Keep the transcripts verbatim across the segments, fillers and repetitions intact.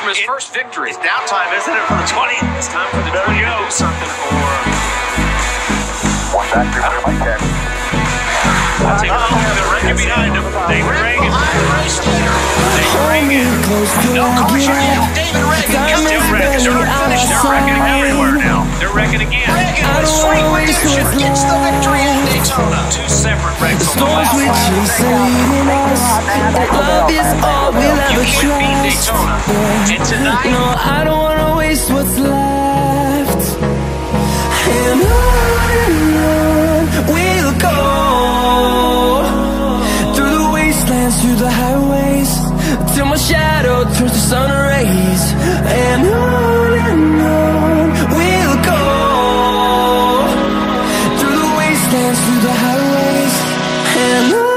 his first victory. It's downtime, isn't it, for the twenty? It's time for the twenty to do something for... One back to the right there. I'll take a look at the Ragan behind him. David Ragan. David Ragan. No caution. David Ragan. Still wrecking. They're wrecking everywhere now. They're wrecking again. Ragan with sweet redemption gets the victory in Daytona. Two separate wrecks on the last we lap. chase are leading us. That love is all we'll You ever can't beat trust. Daytona. And tonight, No, I don't wanna waste what's left. And on and on we'll go, through the wastelands, through the highways, till my shadow turns to sun rays. And on and on we'll go, through the wastelands, through the highways, and on.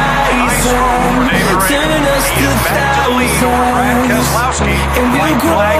And we'll grow